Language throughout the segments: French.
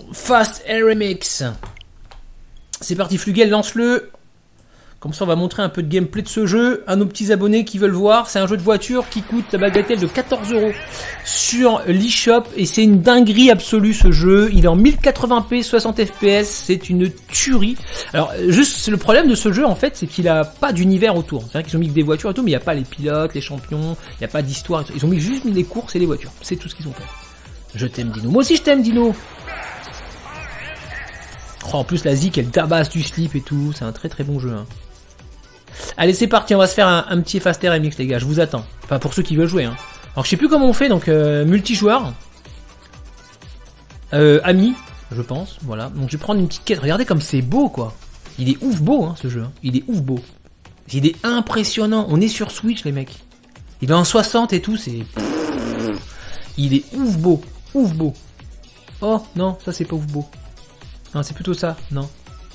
Fast RMX. C'est parti, Flugel, lance-le. Comme ça, on va montrer un peu de gameplay de ce jeu à nos petits abonnés qui veulent voir. C'est un jeu de voiture qui coûte la bagatelle de 14 € sur l'eShop. Et c'est une dinguerie absolue ce jeu. Il est en 1080p, 60 fps. C'est une tuerie. Alors, juste, le problème de ce jeu, en fait, c'est qu'il a pas d'univers autour. C'est vrai qu'ils ont mis que des voitures et tout, mais il n'y a pas les pilotes, les champions. Il n'y a pas d'histoire. Ils ont juste mis les courses et les voitures. C'est tout ce qu'ils ont fait. Je t'aime, Dino. Moi aussi, je t'aime, Dino. Oh, en plus, la Zik, elle tabasse du slip et tout. C'est un très très bon jeu, hein. Allez, c'est parti, on va se faire un petit Fast RMX, les gars, je vous attends. Enfin, pour ceux qui veulent jouer, hein. Alors, je sais plus comment on fait, donc, multijoueur. Ami, je pense, voilà. Donc, je vais prendre une petite quête. Regardez comme c'est beau, quoi. Il est ouf beau, hein, ce jeu. Hein. Il est ouf beau. Il est impressionnant. On est sur Switch, les mecs. Il est en 60 et tout, c'est... Il est ouf beau. Ouf beau. Oh, non, ça, c'est pas ouf beau. Non, c'est plutôt ça, non.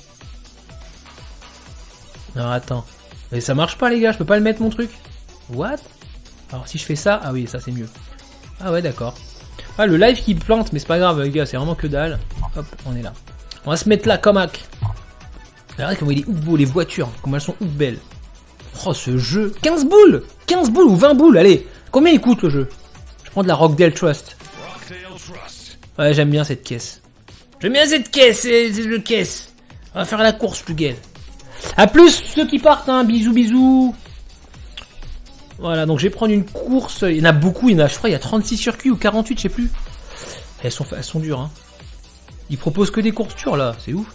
Non, attends. Mais ça marche pas, les gars, je peux pas le mettre, mon truc. What? Alors, si je fais ça, ah oui, ça, c'est mieux. Ah ouais, d'accord. Ah, le live qui plante, mais c'est pas grave, les gars, c'est vraiment que dalle. Hop, on est là. On va se mettre là, comme hack. Regardez comment il est ouf beau, les voitures, comment elles sont ouf belles. Oh, ce jeu. 15 boules! 15 boules ou 20 boules, allez. Combien il coûte, le jeu? Je prends de la Rockdale Trust. Ouais, j'aime bien cette caisse. J'aime bien cette caisse, c'est le caisse. On va faire la course, Flugel. A plus, ceux qui partent, hein, bisous, bisous. Voilà, donc je vais prendre une course. Il y en a beaucoup, je crois, il y a 36 circuits ou 48, je sais plus. Elles sont dures, hein. Ils proposent que des courses dures, là, c'est ouf.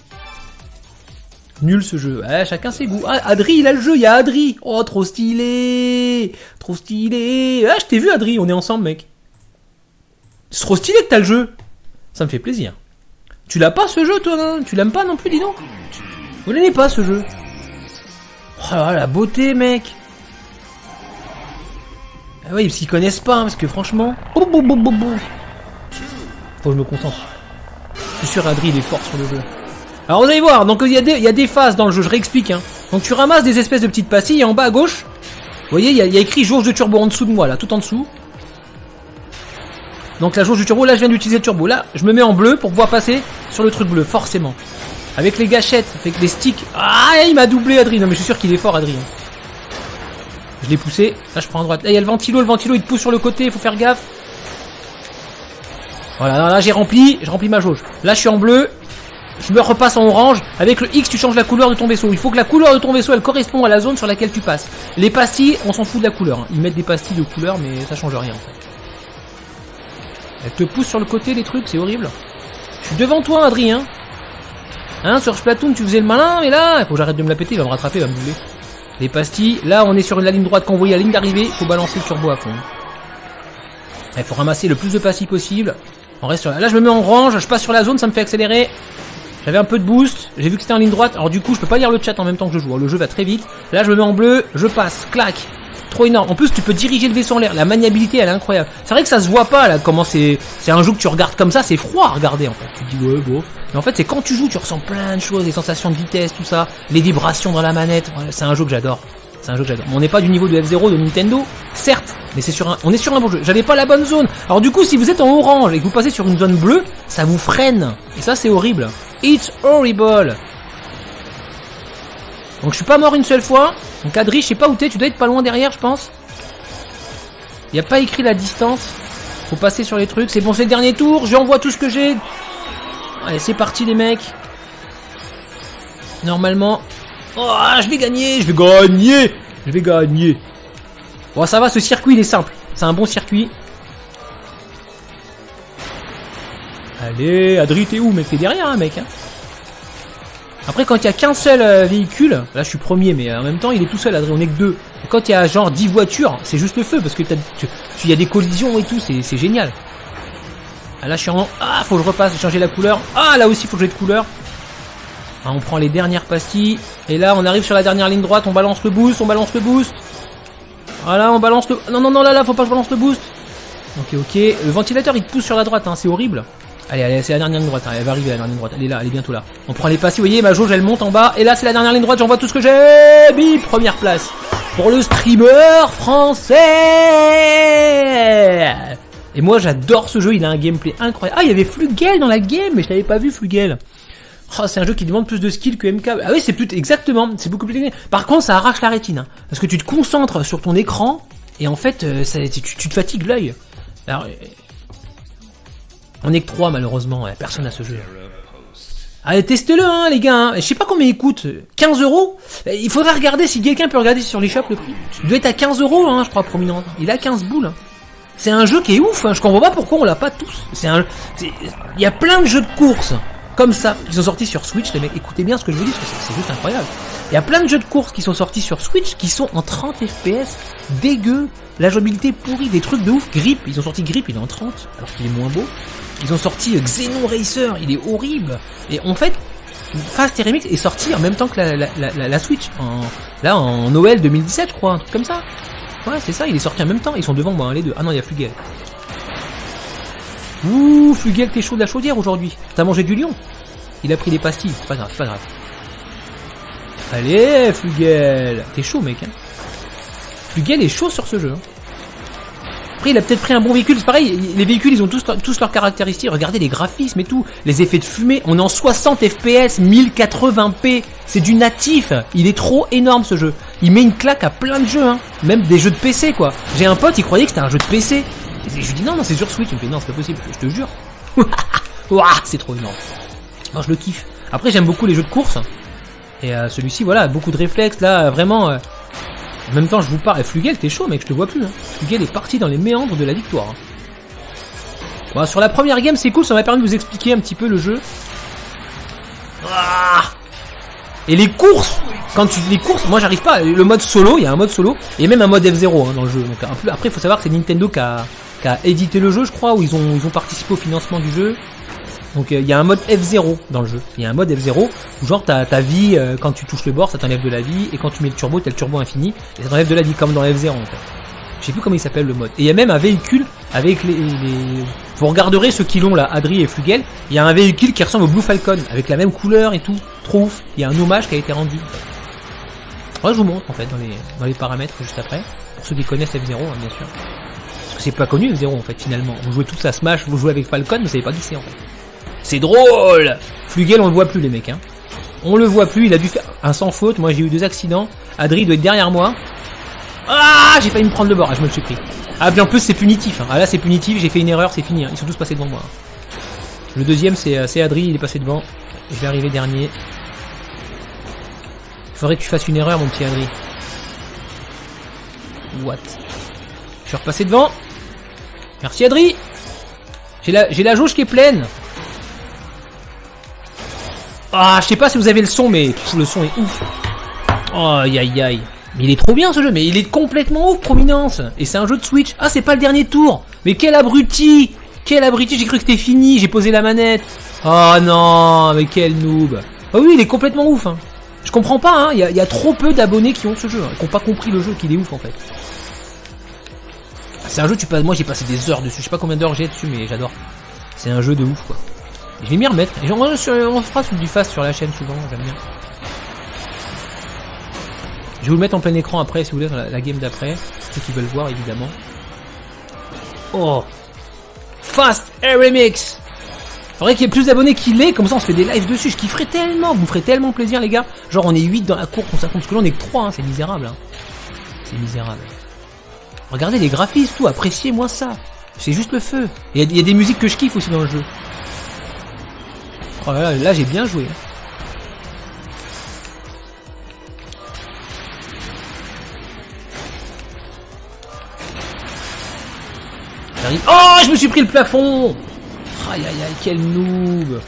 Nul ce jeu. Ah, chacun ses goûts. Ah, Adri, il a le jeu, il y a Adri. Oh, trop stylé. Trop stylé. Ah, je t'ai vu, Adri, on est ensemble, mec. C'est trop stylé que t'as le jeu. Ça me fait plaisir. Tu l'as pas, ce jeu, toi, non? Tu l'aimes pas non plus, dis donc. Vous l'aimez pas, ce jeu? Oh la beauté, mec. Ah oui, parce qu'ils connaissent pas, hein, parce que franchement... Faut que je me concentre. Je suis sûr, Adri, il est fort sur le jeu. Alors, vous allez voir, donc il y a des phases dans le jeu, je réexplique, hein. Donc tu ramasses des espèces de petites pastilles, et en bas à gauche, vous voyez, il y a écrit jauge de turbo en dessous de moi, là, tout en dessous. Donc la jauge du turbo, là je viens d'utiliser le turbo. Là, je me mets en bleu pour pouvoir passer sur le truc bleu, forcément. Avec les gâchettes, avec les sticks. Ah, il m'a doublé, Adrien. Non, mais je suis sûr qu'il est fort, Adrien. Je l'ai poussé. Là, je prends à droite. Là, il y a le ventilo il te pousse sur le côté, il faut faire gaffe. Voilà, là j'ai rempli ma jauge. Là, je suis en bleu. Je me repasse en orange. Avec le X, tu changes la couleur de ton vaisseau. Il faut que la couleur de ton vaisseau, elle corresponde à la zone sur laquelle tu passes. Les pastilles, on s'en fout de la couleur, hein. Ils mettent des pastilles de couleur, mais ça change rien, en fait. Elle te pousse sur le côté, les trucs, c'est horrible. Je suis devant toi, Adrien. Hein, sur Splatoon, tu faisais le malin, mais là, il faut que j'arrête de me la péter, il va me rattraper, il va me doubler. Les pastilles, là, on est sur la ligne droite qu'on voyait à la ligne d'arrivée, il faut balancer le turbo à fond. Il faut ramasser le plus de pastilles possible. On reste sur... Là, je me mets en orange, je passe sur la zone, ça me fait accélérer. J'avais un peu de boost, j'ai vu que c'était en ligne droite, alors du coup, je peux pas lire le chat en même temps que je joue, le jeu va très vite. Là, je me mets en bleu, je passe, clac. Trop énorme. En plus, tu peux diriger le vaisseau en l'air. La maniabilité, elle est incroyable. C'est vrai que ça se voit pas, là, comment c'est un jeu que tu regardes comme ça, c'est froid à regarder, en fait. Tu te dis, ouais, bon. Mais en fait, c'est quand tu joues, tu ressens plein de choses, des sensations de vitesse, tout ça, les vibrations dans la manette. Voilà, c'est un jeu que j'adore. C'est un jeu que j'adore. On n'est pas du niveau de F0 de Nintendo, certes, mais on est sur un bon jeu. J'avais pas la bonne zone. Alors du coup, si vous êtes en orange et que vous passez sur une zone bleue, ça vous freine. Et ça, c'est horrible. It's horrible. Donc je suis pas mort une seule fois. Donc Adri, je sais pas où t'es, tu dois être pas loin derrière, je pense. Il y a pas écrit la distance. Faut passer sur les trucs. C'est bon, c'est le dernier tour. J'envoie tout ce que j'ai. Allez, c'est parti les mecs. Normalement. Oh, je vais gagner. Je vais gagner. Bon, ça va, ce circuit, il est simple. C'est un bon circuit. Allez, Adri, t'es où, mec? T'es derrière, hein, mec, hein. Après, quand il y a qu'un seul véhicule, là je suis premier, mais en même temps il est tout seul, Adrien, on est que deux. Et quand il y a genre 10 voitures, c'est juste le feu, parce que il y a des collisions et tout, c'est génial. Ah, là je suis en... Ah, faut que je repasse, j'ai changé la couleur. Ah, là aussi faut que j'ai de couleur. Ah, on prend les dernières pastilles. Et là on arrive sur la dernière ligne droite, on balance le boost, Voilà, on balance le... Non, là, faut pas que je balance le boost. Ok. Le ventilateur il te pousse sur la droite, hein, c'est horrible. Allez, c'est la dernière ligne droite, hein. Elle va arriver la dernière ligne droite, elle est là, elle est bientôt là. On prend les pastilles, vous voyez, ma jauge elle monte en bas, et là c'est la dernière ligne droite, j'envoie tout ce que j'ai, bim, première place. Pour le streamer français. Et moi j'adore ce jeu, il a un gameplay incroyable. Ah, il y avait Flugel dans la game, mais je l'avais pas vu Flugel. Oh, c'est un jeu qui demande plus de skill que MK. Ah oui, c'est plus exactement, c'est beaucoup plus. Par contre, ça arrache la rétine, hein, parce que tu te concentres sur ton écran et en fait, tu te fatigues l'œil. Alors, on est que 3 malheureusement, personne n'a ce jeu. Allez, testez-le, hein, les gars. Hein. Je sais pas combien il coûte. 15 €. Il faudrait regarder si quelqu'un peut regarder sur l'eShop le prix. Il doit être à 15 €, hein, je crois, prominent. Il a 15 boules. Hein. C'est un jeu qui est ouf. Hein. Je comprends pas pourquoi on l'a pas tous. Il y a plein de jeux de course comme ça qui sont sortis sur Switch. Les mecs, écoutez bien ce que je vous dis, parce que c'est juste incroyable. Il y a plein de jeux de course qui sont sortis sur Switch qui sont en 30 FPS, dégueu, la jouabilité pourrie, des trucs de ouf. Grip, ils ont sorti Grip, il est en 30, alors qu'il est moins beau. Ils ont sorti Xenon Racer, il est horrible. Et en fait, Fast RMX est sorti en même temps que la Switch. En Noël 2017, je crois, un truc comme ça. Ouais, c'est ça, il est sorti en même temps. Ils sont devant moi, hein, les deux. Ah non, il y a Flugel. Ouh, Flugel, t'es chaud de la chaudière aujourd'hui. T'as mangé du lion. Il a pris des pastilles, c'est pas grave, c'est pas grave. Allez, Flugel. T'es chaud, mec. Hein. Flugel est chaud sur ce jeu. Hein. Après, il a peut-être pris un bon véhicule. C'est pareil, les véhicules, ils ont tous leurs caractéristiques. Regardez les graphismes et tout. Les effets de fumée. On est en 60 FPS, 1080p. C'est du natif. Il est trop énorme, ce jeu. Il met une claque à plein de jeux, hein. Même des jeux de PC, quoi. J'ai un pote, il croyait que c'était un jeu de PC. Et je lui dis non, c'est sur Switch. Il me fait non, c'est pas possible. Je te jure. Ouah, c'est trop énorme. Non, je le kiffe. Après, j'aime beaucoup les jeux de course. Et celui-ci, voilà, beaucoup de réflexes. Là, vraiment... En même temps, je vous parle. Flugel, t'es chaud, mec, je te vois plus. Hein. Flugel est parti dans les méandres de la victoire. Hein. Bon, sur la première game, c'est cool, ça m'a permis de vous expliquer un petit peu le jeu. Ah, et les courses, les courses, moi j'arrive pas. Le mode solo, il y a un mode solo, et même un mode F0 hein, dans le jeu. Donc, après, il faut savoir que c'est Nintendo qui a édité le jeu, je crois, où ils ont participé au financement du jeu. Donc il y a un mode F0 dans le jeu. Il y a un mode F0 où genre ta vie, quand tu touches le bord, ça t'enlève de la vie, et quand tu mets le turbo, t'as le turbo infini, et ça t'enlève de la vie, comme dans F0 en fait. Je sais plus comment il s'appelle le mode. Et il y a même un véhicule avec les... Vous regarderez ceux qui l'ont là, Adri et Flugel, il y a un véhicule qui ressemble au Blue Falcon, avec la même couleur et tout. Trop ouf. Il y a un hommage qui a été rendu. Moi je vous montre en fait dans les paramètres juste après. Pour ceux qui connaissent F0 hein, bien sûr. Parce que c'est pas connu F0 en fait finalement. Vous jouez tous à Smash, vous jouez avec Falcon, mais vous savez pas qui c'est en fait. C'est drôle. Flugel on le voit plus les mecs hein. On le voit plus, il a dû faire un sans faute. Moi j'ai eu 2 accidents. Adri doit être derrière moi. Ah, j'ai failli me prendre le bord, ah, je me le suis pris. Ah puis en plus c'est punitif hein. Ah là c'est punitif, j'ai fait une erreur, c'est fini hein. Ils sont tous passés devant moi. Le deuxième c'est Adri, il est passé devant. Je vais arriver dernier. Faudrait que tu fasses une erreur mon petit Adri. What? Je suis repassé devant. Merci Adri. J'ai la jauge qui est pleine. Ah, je sais pas si vous avez le son, mais le son est ouf. Oh, aïe aïe aïe. Mais il est trop bien ce jeu, mais il est complètement ouf, Prominence. Et c'est un jeu de Switch. Ah, c'est pas le dernier tour. Mais quel abruti. Quel abruti, j'ai cru que c'était fini, j'ai posé la manette. Oh non, mais quel noob. Oh oui, il est complètement ouf. Hein. Je comprends pas, hein. Il y a trop peu d'abonnés qui ont ce jeu, hein, qui ont pas compris le jeu, qu'il est ouf en fait. C'est un jeu, moi j'ai passé des heures dessus, je sais pas combien d'heures j'ai dessus, mais j'adore. C'est un jeu de ouf quoi. Je vais m'y remettre. Et on fera du fast sur la chaîne souvent, j'aime bien. Je vais vous le mettre en plein écran après si vous voulez, dans la game d'après. Ceux qui veulent voir évidemment. Oh, Fast RMX. Faudrait qu'il y ait plus d'abonnés qu'il est, comme ça on se fait des lives dessus. Je kifferais tellement, vous me ferez tellement plaisir les gars. Genre on est 8 dans la course, on s'affronte, parce que là on est que 3, hein, c'est misérable. Hein. C'est misérable. Regardez les graphismes, tout, appréciez-moi ça. C'est juste le feu. Il y a des musiques que je kiffe aussi dans le jeu. Oh là là, j'ai bien joué. J'arrive. Oh, je me suis pris le plafond. Aïe aïe aïe, quel noob.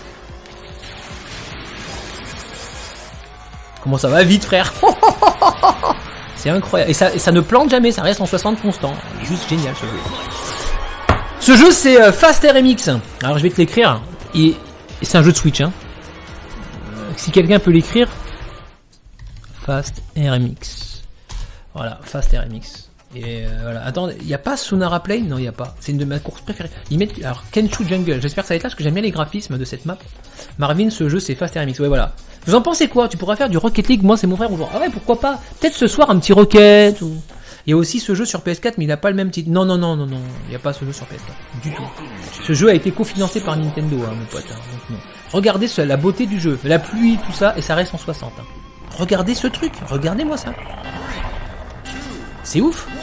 Comment ça va vite, frère. C'est incroyable. Et ça ne plante jamais, ça reste en 60 constant. C'est juste génial ce jeu. Ce jeu c'est Fast RMX. Alors je vais te l'écrire. Et c'est un jeu de Switch. Hein. Si quelqu'un peut l'écrire. Fast RMX. Voilà, Fast RMX. Et voilà. Attends, il n'y a pas Sunara Plane? Non, il n'y a pas. C'est une de mes courses préférées. Ils mettent. Alors, Kenchu Jungle. J'espère que ça va être là parce que j'aime bien les graphismes de cette map. Marvin, ce jeu c'est Fast RMX. Ouais, voilà. Vous en pensez quoi? Tu pourras faire du Rocket League? Moi, c'est mon frère. Genre, ah ouais, pourquoi pas? Peut-être ce soir un petit Rocket ou. Il y a aussi ce jeu sur PS4, mais il n'a pas le même titre. Non, il n'y a pas ce jeu sur PS4, du tout. Ce jeu a été cofinancé par Nintendo, hein, mon pote. Hein, donc non. Regardez la beauté du jeu, la pluie, tout ça, et ça reste en 60. Hein. Regardez ce truc, regardez-moi ça. C'est ouf.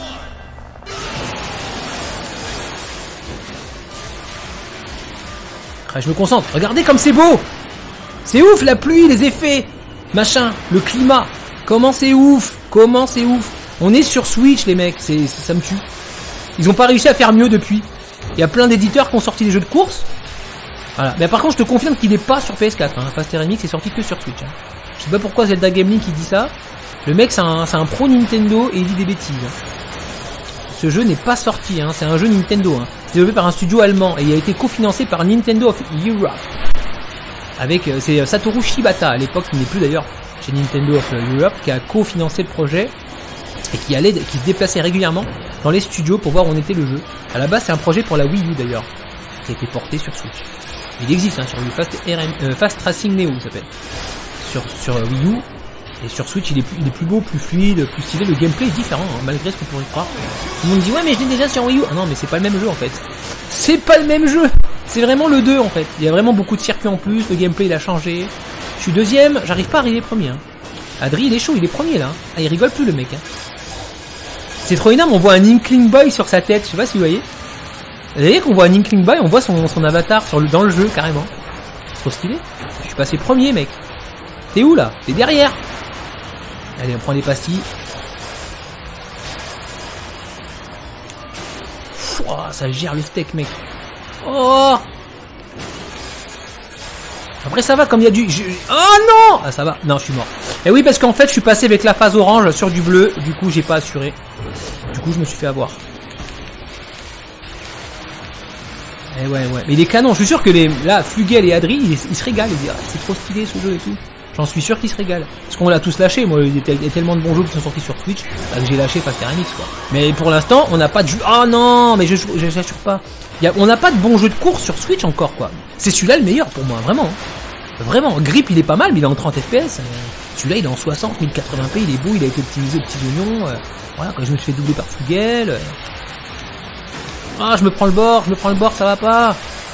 Je me concentre, regardez comme c'est beau. C'est ouf, la pluie, les effets, machin, le climat. Comment c'est ouf. On est sur Switch, les mecs, ça me tue. Ils ont pas réussi à faire mieux depuis. Il y a plein d'éditeurs qui ont sorti des jeux de course. Voilà. Mais par contre, je te confirme qu'il est pas sur PS4. Hein. Faster Remix est sorti que sur Switch. Hein. Je sais pas pourquoi Zelda Gaming qui dit ça. Le mec, c'est un pro Nintendo et il dit des bêtises. Hein. Ce jeu n'est pas sorti, hein. C'est un jeu Nintendo. Hein. C'est développé par un studio allemand et il a été cofinancé par Nintendo of Europe. Avec c'est Satoru Shibata à l'époque, qui n'est plus d'ailleurs chez Nintendo of Europe, qui a cofinancé le projet et qui se déplaçait régulièrement dans les studios pour voir où en était le jeu. À la base, c'est un projet pour la Wii U d'ailleurs, qui a été porté sur Switch. Il existe hein, sur le Fast Racing Neo, il s'appelle. Sur Wii U. Et sur Switch, il est plus beau, plus fluide, plus stylé. Le gameplay est différent, hein, malgré ce qu'on pourrait croire. Tout le monde dit ouais, mais je l'ai déjà sur Wii U. Ah non, mais c'est pas le même jeu en fait. C'est pas le même jeu. C'est vraiment le 2 en fait. Il y a vraiment beaucoup de circuits en plus. Le gameplay il a changé. Je suis deuxième. J'arrive pas à arriver premier. Hein. Adri il est chaud, il est premier là. Ah, il rigole plus le mec. Hein. C'est trop énorme. On voit un Inkling Boy sur sa tête. Je sais pas si vous voyez. Vous voyez qu'on voit un Inkling Boy. On voit son avatar dans le jeu carrément. C'est trop stylé. Je suis passé premier mec. T'es où là? T'es derrière. Allez, on prend les pastilles. Oh, ça gère le steak, mec. Oh! Après, ça va comme il y a du... Oh non! Ah, ça va. Non, je suis mort. Et oui, parce qu'en fait, je suis passé avec la phase orange sur du bleu. Du coup, j'ai pas assuré. Du coup, je me suis fait avoir. Eh ouais. Mais il est canon. Je suis sûr que là, Flugel et Adri, ils se régalent. Ils disent, ah, c'est trop stylé ce jeu et tout. J'en suis sûr qu'ils se régalent. Parce qu'on l'a tous lâché. Moi, il y a tellement de bons jeux qui sont sortis sur Switch que j'ai lâché Faster Remix, quoi. Mais pour l'instant, on n'a pas de jeu. Oh non, mais j'assure pas. On n'a pas de bons jeux de course sur Switch encore, quoi. C'est celui-là le meilleur pour moi, vraiment. Vraiment. Grip, il est pas mal, mais il est en 30 FPS. Celui-là, il est en 60, 1080p. Il est beau, il a été optimisé aux petits oignons. Voilà, quand je me suis fait doubler par Flugel. Ah, je me prends le bord, ça va pas.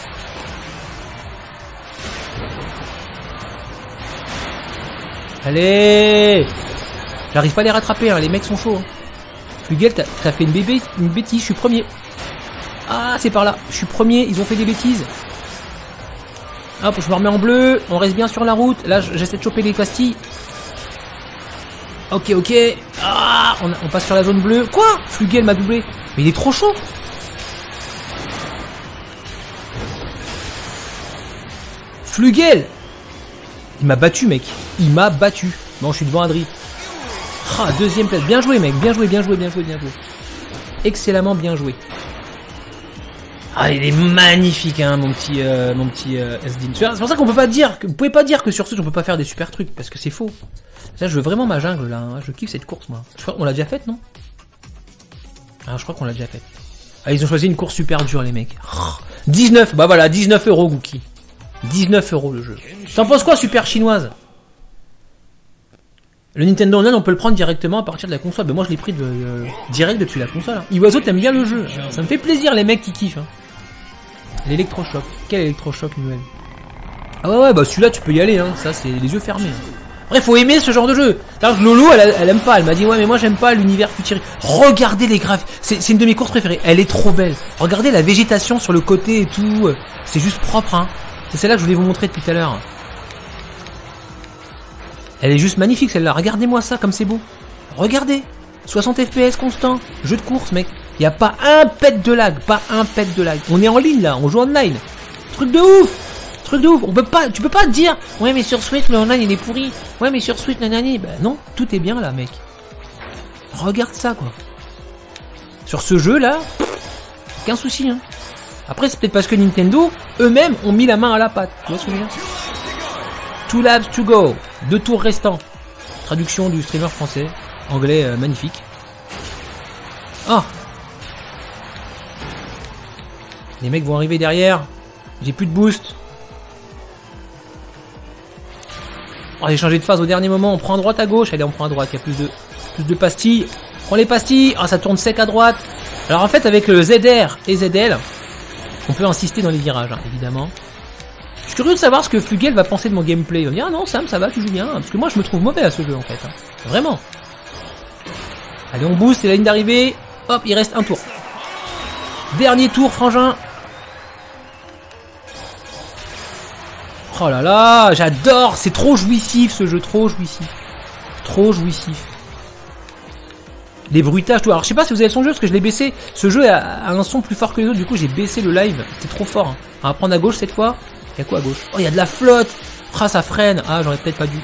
Allez! J'arrive pas à les rattraper, hein. Les mecs sont chauds. Hein. Flugel, t'as fait une bêtise, je suis premier. Ah, c'est par là. Je suis premier, ils ont fait des bêtises. Hop, je me remets en bleu. On reste bien sur la route. Là, j'essaie de choper les pastilles. Ok. Ah, on passe sur la zone bleue. Quoi? Flugel m'a doublé. Mais il est trop chaud. Flugel! Il m'a battu, mec. Il m'a battu. Bon, je suis devant Adri. Ah, deuxième place. Bien joué, mec. Bien joué. Excellemment bien joué. Ah, il est magnifique, hein, mon petit SD. C'est pour ça qu'on peut pas dire, vous pouvez pas dire que sur Switch on peut pas faire des super trucs, parce que c'est faux. Là, je veux vraiment ma jungle, là. Hein. Je kiffe cette course, moi. Je crois qu'on l'a déjà faite, non? Ah, je crois qu'on l'a déjà faite. Ah, ils ont choisi une course super dure, les mecs. 19, bah voilà, 19 €, Gookie. 19 € le jeu. T'en penses quoi, super chinoise? Le Nintendo Online, on peut le prendre directement à partir de la console. Ben moi, je l'ai pris direct depuis la console. Hein. Iwazo, t'aimes bien le jeu. Ça me fait plaisir, les mecs qui kiffent. Hein. L'électrochoc. Quel électrochoc nouvelle? Ah ouais, bah celui-là, tu peux y aller. Hein. Ça, c'est les yeux fermés. Hein. Après, faut aimer ce genre de jeu. Alors, Lolo, elle aime pas. Elle m'a dit, ouais, mais moi, j'aime pas l'univers futuriste. Regardez les graphes. C'est une de mes courses préférées. Elle est trop belle. Regardez la végétation sur le côté et tout. C'est juste propre, hein. C'est celle-là que je voulais vous montrer depuis tout à l'heure. Elle est juste magnifique celle-là. Regardez-moi ça comme c'est beau. Regardez. 60 FPS constant. Jeu de course, mec. Il n'y a pas un pet de lag. Pas un pet de lag. On est en ligne là. On joue online. Truc de ouf. On peut pas. Tu peux pas te dire. Ouais, mais sur Switch, le online il est pourri. Ouais, mais sur Switch, nanani. Bah non. Tout est bien là, mec. Regarde ça, quoi. Sur ce jeu là. Aucun souci, hein. Après, c'est peut-être parce que Nintendo, eux-mêmes, ont mis la main à la pâte. Tu vois ce que je veux dire? 2 laps to go. 2 tours restants. Traduction du streamer français. Anglais magnifique. Ah! Les mecs vont arriver derrière. J'ai plus de boost. Oh, j'ai changé de phase au dernier moment. On prend à droite à gauche. Allez, on prend à droite. Il y a plus de pastilles. Prends les pastilles. Ah, ça tourne sec à droite. Alors en fait, avec le ZR et ZL, on peut insister dans les virages, hein, évidemment. Je suis curieux de savoir ce que Flugel va penser de mon gameplay. Il va me dire, ah non, Sam, ça va, tu joues bien. Parce que moi, je me trouve mauvais à ce jeu, en fait. Hein. Vraiment. Allez, on booste, c'est la ligne d'arrivée. Hop, il reste un tour. Dernier tour, frangin. Oh là là, j'adore. C'est trop jouissif, ce jeu, trop jouissif. Trop jouissif. Les bruitages, tout. Alors, je sais pas si vous avez son jeu, parce que je l'ai baissé. Ce jeu a un son plus fort que les autres, du coup, j'ai baissé le live. C'était trop fort. Hein. On va prendre à gauche cette fois. Il y a quoi à gauche? Oh, il y a de la flotte. Ah, ça freine. Ah, j'aurais peut-être pas dû.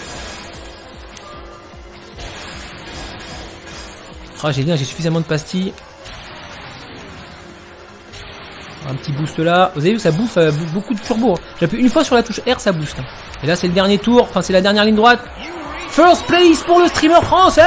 Ah, j'ai bien, j'ai suffisamment de pastilles. Un petit boost là. Vous avez vu, ça bouffe beaucoup de turbo. Hein. J'appuie une fois sur la touche R, ça booste. Hein. Et là, c'est le dernier tour. Enfin, c'est la dernière ligne droite. First place pour le streamer français.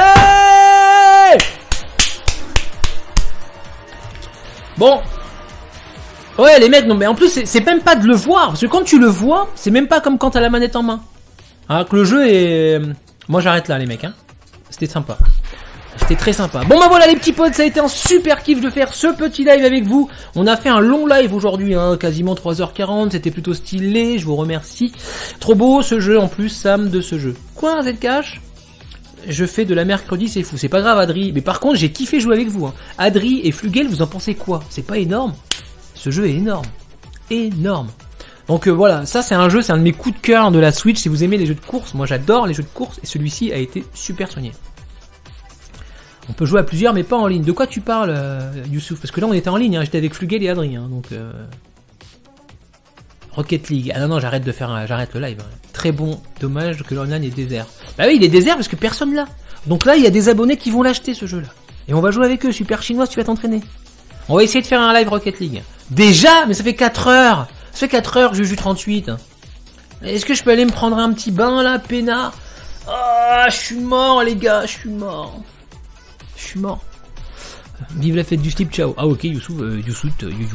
Bon. Ouais, les mecs, non, mais en plus, c'est même pas de le voir. Parce que quand tu le vois, c'est même pas comme quand t'as la manette en main. Alors que le jeu est... Moi, j'arrête là, les mecs. Hein. C'était sympa. C'était très sympa. Bon bah voilà les petits potes, ça a été un super kiff de faire ce petit live avec vous. On a fait un long live aujourd'hui, hein, quasiment 3h40, c'était plutôt stylé, je vous remercie. Trop beau ce jeu en plus, Sam, de ce jeu. Quoi, Zcash? Je fais de la mercredi, c'est fou. C'est pas grave, Adri. Mais par contre, j'ai kiffé jouer avec vous. Hein. Adri et Flugel, vous en pensez quoi? C'est pas énorme? Ce jeu est énorme. Énorme. Donc voilà, ça c'est un jeu, c'est un de mes coups de cœur de la Switch. Si vous aimez les jeux de course, moi j'adore les jeux de course et celui-ci a été super soigné. On peut jouer à plusieurs, mais pas en ligne. De quoi tu parles, Youssouf? Parce que là, on était en ligne. Hein. J'étais avec Flugel et Adrien. Hein, donc, Rocket League. Ah non, j'arrête de faire, j'arrête le live. Hein. Très bon. Dommage que l'online est désert. Bah oui, il est désert parce que personne l'a. Donc là, il y a des abonnés qui vont l'acheter ce jeu-là. Et on va jouer avec eux. Super chinois, tu vas t'entraîner. On va essayer de faire un live Rocket League. Déjà, mais ça fait 4 heures. Ça fait 4 heures, Juju 38. Est-ce que je peux aller me prendre un petit bain là, peinard? Ah, je suis mort, les gars. Je suis mort. Je suis mort. Vive la fête du slip, ciao. Ah ok, Youssouf, Youssouf.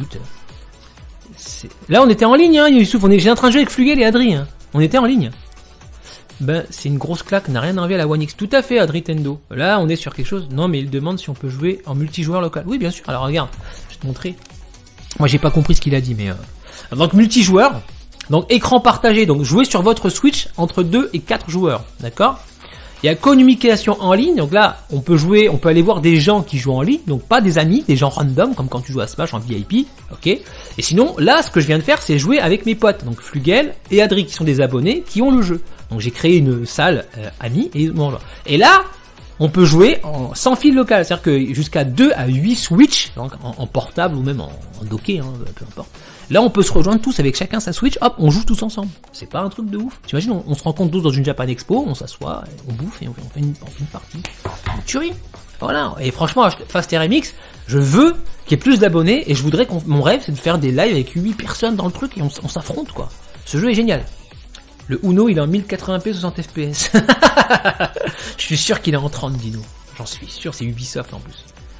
Là on était en ligne, hein, Youssouf. J'étais en train de jouer avec Flugel et Adri. Hein. On était en ligne. Ben c'est une grosse claque, n'a rien envie à la One X. Tout à fait, Adri Tendo. Là on est sur quelque chose. Non mais il demande si on peut jouer en multijoueur local. Oui bien sûr. Alors regarde, je vais te montrer. Moi j'ai pas compris ce qu'il a dit, mais donc multijoueur. Donc écran partagé. Donc jouer sur votre Switch entre 2 et 4 joueurs. D'accord? Il y a communication en ligne, donc là, on peut jouer, on peut aller voir des gens qui jouent en ligne, donc pas des amis, des gens random, comme quand tu joues à Smash en VIP, ok. Et sinon, là, ce que je viens de faire, c'est jouer avec mes potes, donc Flugel et Adri, qui sont des abonnés, qui ont le jeu. Donc j'ai créé une salle amis, et là, on peut jouer sans fil local, c'est-à-dire que jusqu'à 2 à 8 Switch, donc en portable ou même en docké, hein, peu importe. Là, on peut se rejoindre tous avec chacun sa Switch, hop, on joue tous ensemble. C'est pas un truc de ouf. T'imagines, on se rencontre tous dans une Japan Expo, on s'assoit, on bouffe et on fait une partie. Une tuerie. Voilà. Et franchement, Fast RMX, je veux qu'il y ait plus d'abonnés et je voudrais mon rêve, c'est de faire des lives avec 8 personnes dans le truc et on s'affronte, quoi. Ce jeu est génial. Le Uno, il est en 1080p 60 FPS. Je suis sûr qu'il est en 30, Dino. J'en suis sûr, c'est Ubisoft en plus.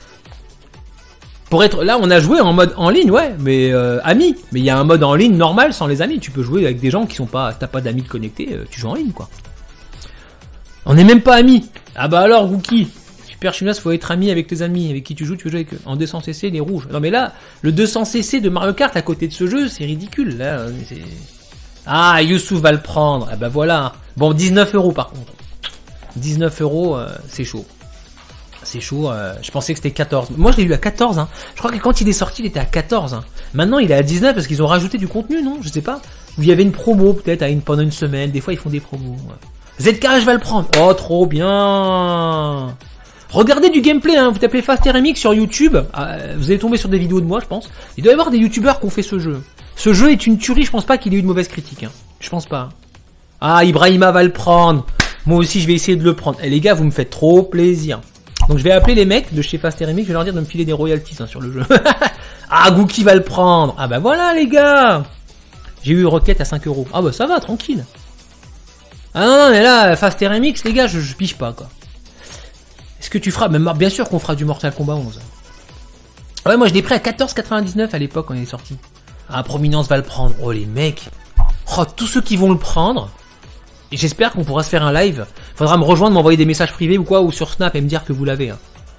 Pour être là, on a joué en mode en ligne, ouais, mais amis. Mais il y a un mode en ligne normal sans les amis. Tu peux jouer avec des gens qui sont pas, t'as pas d'amis de connectés, tu joues en ligne, quoi. On n'est même pas amis. Ah bah alors, Gookie. Super chinois, faut être ami avec tes amis, avec qui tu veux jouer avec eux. En 200cc, les rouges. Non mais là, le 200cc de Mario Kart à côté de ce jeu, c'est ridicule. Là, c'est... Ah, Youssouf va le prendre. Ah bah voilà. Bon, 19 € par contre. 19 €, c'est chaud. C'est chaud, je pensais que c'était 14. Moi je l'ai eu à 14, hein. Je crois que quand il est sorti, il était à 14. Hein. Maintenant il est à 19 parce qu'ils ont rajouté du contenu, non? Je sais pas. Ou il y avait une promo peut-être pendant une semaine. Des fois ils font des promos. Ouais. ZK, je vais le prendre. Oh, trop bien. Regardez du gameplay, hein. Vous tapez Fast RMX sur YouTube. Vous allez tomber sur des vidéos de moi, je pense. Il doit y avoir des youtubeurs qui ont fait ce jeu. Ce jeu est une tuerie, je pense pas qu'il ait eu de mauvaise critique. Hein. Je pense pas. Ah, Ibrahima va le prendre. Moi aussi je vais essayer de le prendre. Et les gars, vous me faites trop plaisir. Donc je vais appeler les mecs de chez Fast RMX, je vais leur dire de me filer des royalties hein, sur le jeu. Ah, Gookie va le prendre. Ah bah voilà les gars. J'ai eu Rocket à 5 €. Ah bah ça va, tranquille. Ah non, mais là, Fast RMX, les gars, je pige pas quoi. Est-ce que tu feras, même bien sûr qu'on fera du Mortal Kombat 11. Ouais, moi je l'ai pris à 14,99 à l'époque quand il est sorti. Ah, Prominence va le prendre. Oh les mecs. Oh, tous ceux qui vont le prendre. Et j'espère qu'on pourra se faire un live. Faudra me rejoindre, m'envoyer des messages privés ou quoi, ou sur Snap et me dire que vous l'avez. Hein.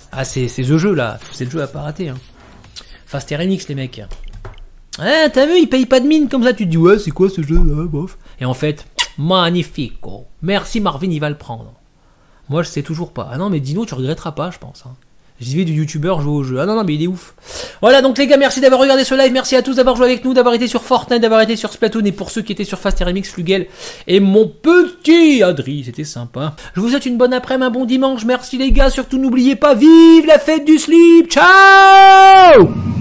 Ah, c'est The Jeu, là. C'est le jeu à pas rater, hein. Fast RMX, les mecs. Ah, t'as vu, ils payent pas de mine comme ça. Tu te dis, ouais, c'est quoi ce jeu? Bof. Et en fait, magnifique. Oh. Merci Marvin, il va le prendre. Moi, je sais toujours pas. Ah non, mais Dino, tu regretteras pas, je pense. Hein. J'y vais du youtubeur jouer au jeu. Ah non, non, mais il est ouf. Voilà, donc les gars, merci d'avoir regardé ce live. Merci à tous d'avoir joué avec nous, d'avoir été sur Fortnite, d'avoir été sur Splatoon. Et pour ceux qui étaient sur Fast RMX, Flugel et mon petit Adri, c'était sympa. Je vous souhaite une bonne après-midi, un bon dimanche. Merci les gars. Surtout, n'oubliez pas, vive la fête du slip. Ciao!